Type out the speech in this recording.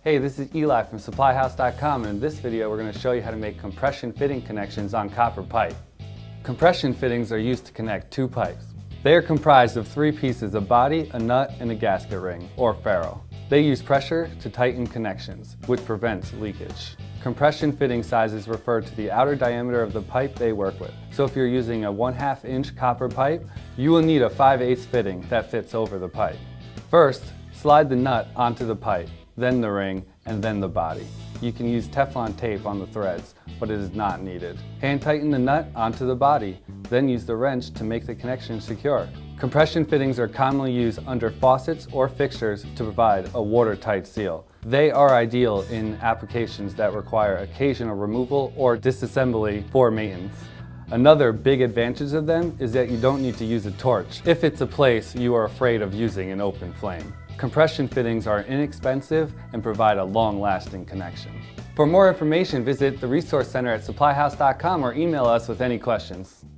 Hey, this is Eli from supplyhouse.com, and in this video we're going to show you how to make compression fitting connections on copper pipe. Compression fittings are used to connect two pipes. They are comprised of three pieces: a body, a nut, and a gasket ring, or ferule. They use pressure to tighten connections, which prevents leakage. Compression fitting sizes refer to the outer diameter of the pipe they work with. So if you're using a 1/2 inch copper pipe, you will need a 5/8 fitting that fits over the pipe. First, slide the nut onto the pipe, then the ring, and then the body. You can use Teflon tape on the threads, but it is not needed. Hand tighten the nut onto the body, then use the wrench to make the connection secure. Compression fittings are commonly used under faucets or fixtures to provide a watertight seal. They are ideal in applications that require occasional removal or disassembly for maintenance. Another big advantage of them is that you don't need to use a torch if it's a place you are afraid of using an open flame. Compression fittings are inexpensive and provide a long-lasting connection. For more information, visit the Resource Center at supplyhouse.com or email us with any questions.